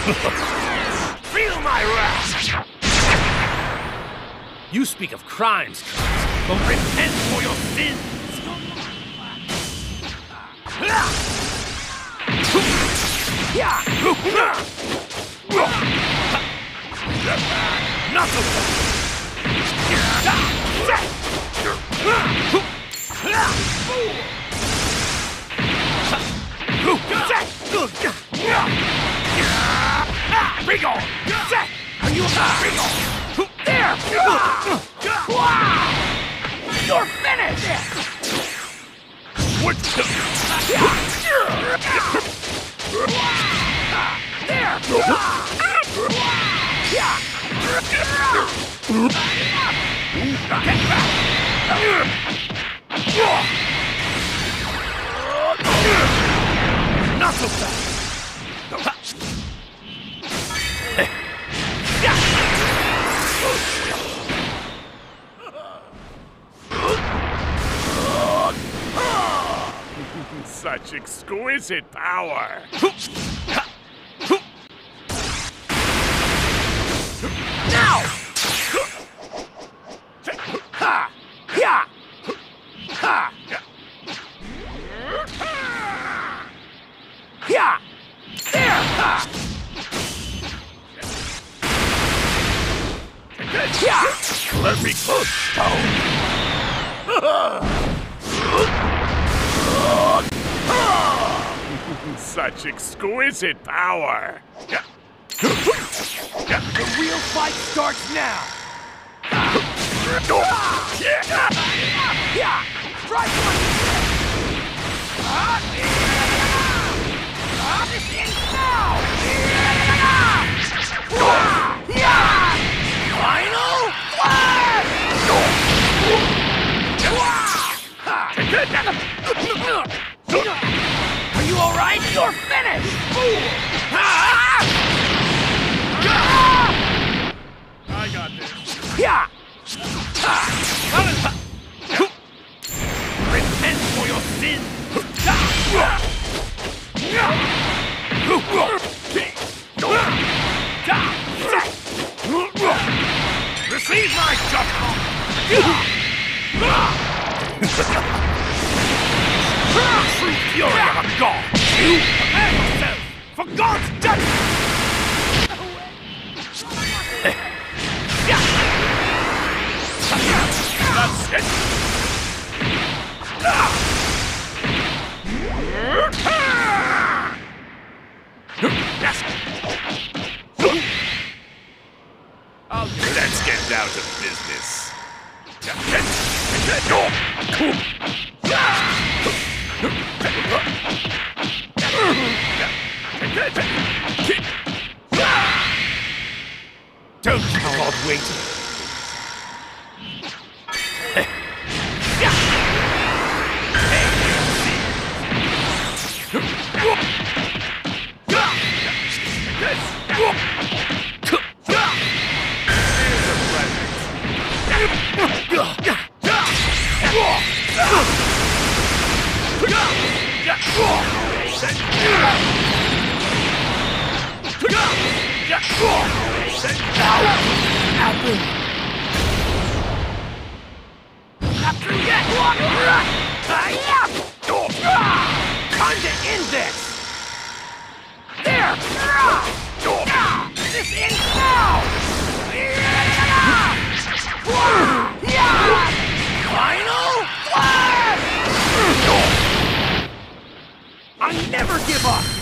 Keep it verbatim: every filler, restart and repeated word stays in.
Feel my wrath! You speak of crimes, but repent for your sins! Not so fast! Bring on! Are you bring on? There! You're finished! What the? There! Get back! Not so fast! Such exquisite power! Now! Ha! Ya! Ha! Ya! There! Ha! Ya! Let me close down! Such exquisite power! The real fight starts now! Try one! This ends now! Final flash! Are you alright? You're finished! I got this. Yeah! Repent for your sins! Receive my judgment! True fury of a god! You prepare yourself for God's judgment! That's it! Let's get down to business. Don't keep God waiting. Time to end this! There! This ends now! Final flash! I never give up!